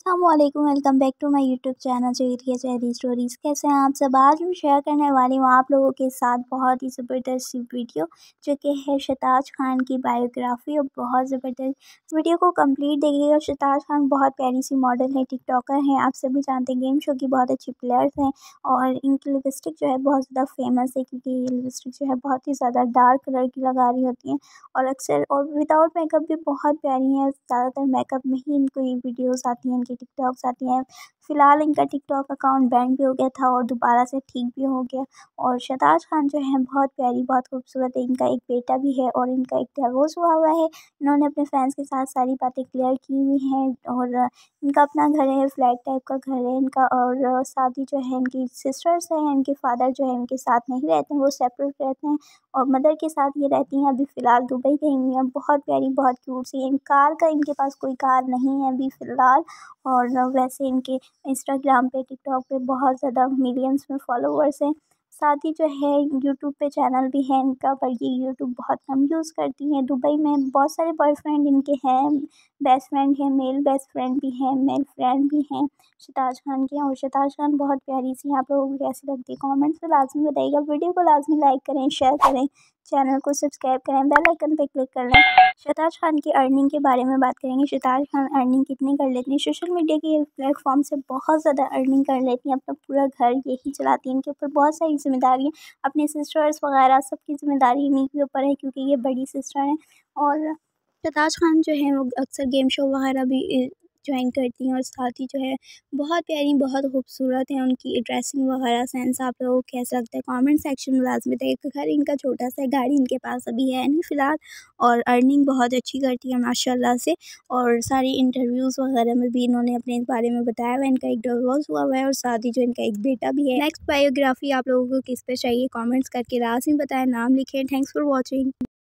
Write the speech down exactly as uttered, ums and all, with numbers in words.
अस्सलामुअलैकुम, welcome back to my YouTube channel Cheriya cherry stories. कैसे हैं आप सब? आज मैं शेयर करने वाली हूँ आप लोगों के साथ बहुत ही ज़बरदस्त सी वीडियो, जो कि है शहताज खान की बायोग्राफी। और बहुत ज़बरदस्त वीडियो को कंप्लीट देखिएगा। शहताज खान बहुत प्यारी सी मॉडल है, टिकटॉकर हैं, आप सभी जानते हैं, गेम शो की बहुत अच्छी प्लेयर्स हैं। और इनकी लिपस्टिक जो है बहुत ज़्यादा फेमस है, क्योंकि ये लिपस्टिक जो है बहुत ही ज़्यादा डार्क कलर की लगा रही होती हैं और अक्सर और विदाउट मेकअप भी बहुत प्यारी हैं। ज़्यादातर मेकअप में ही इनको ये वीडियोज़ आती हैं, इनकी टिकटॉक्स आती हैं। फ़िलहाल इनका टिकटॉक अकाउंट बैन भी हो गया था और दोबारा से ठीक भी हो गया। और शहताज खान जो है बहुत प्यारी, बहुत खूबसूरत है। इनका एक बेटा भी है और इनका एक डिवोर्स हुआ हुआ है। इन्होंने अपने फैंस के साथ सारी बातें क्लियर की हुई हैं। और इनका अपना घर है, फ्लैट टाइप का घर है इनका। और साथ ही जो है इनकी सिस्टर्स हैं, इनके फादर जो है इनके साथ नहीं रहते हैं, वो सेपरेट रहते हैं। और मदर के साथ ये रहती हैं। अभी फ़िलहाल दुबई गई हुई हैं। बहुत प्यारी, बहुत क्यूट सी हैं। कार का इनके पास कोई कार नहीं है अभी फ़िलहाल। और वैसे इनके इंस्टाग्राम पे, टिकटॉक पे बहुत ज़्यादा मिलियंस में फॉलोवर्स हैं। साथ ही जो है यूट्यूब पे चैनल भी है इनका, पर ये यूट्यूब बहुत कम यूज़ करती हैं। दुबई में बहुत सारे बॉयफ्रेंड इनके हैं, बेस्ट फ्रेंड हैं, मेल बेस्ट फ्रेंड भी हैं, मेल फ्रेंड भी हैं शहताज खान के। और शहताज खान बहुत प्यारी सी हैं। आप लोगों को कैसी लगती है कमेंट्स में लाज़मी बताइएगा। वीडियो को लाज़मी लाइक करें, शेयर करें, चैनल को सब्सक्राइब करें, बेल आइकन पे क्लिक कर लें। शहताज खान की अर्निंग के बारे में बात करेंगे। शहताज खान अर्निंग कितनी कर लेती हैं? सोशल मीडिया के प्लेटफॉर्म से बहुत ज़्यादा अर्निंग कर लेती हैं। अपना पूरा घर यही चलाती हैं। इनके ऊपर बहुत सारी जिम्मेदारियाँ, अपने सिस्टर्स वगैरह सबकी ज़िम्मेदारी इन्हीं के ऊपर है, क्योंकि ये बड़ी सिस्टर हैं। और शहताज खान जो है वो अक्सर गेम शो वगैरह भी ज्वाइन करती हैं। और साथ ही जो है बहुत प्यारी, बहुत खूबसूरत हैं। उनकी ड्रेसिंग वगैरह सेंस आप लोगों को कैसा लगता है कमेंट सेक्शन में लाज़मी बताइए। घर इनका छोटा सा है, गाड़ी इनके पास अभी है नहीं फ़िलहाल। और अर्निंग बहुत अच्छी करती है माशाल्लाह से। और सारी इंटरव्यूज़ वगैरह में भी इन्होंने अपने बारे में बताया हुआ है। इनका एक डिवोर्स हुआ हुआ है और साथ ही जो इनका एक बेटा भी है। नेक्स्ट बायोग्राफी आप लोगों को किस पे चाहिए कमेंट्स करके लाज़मी बताएं, नाम लिखें। Thanks for watching.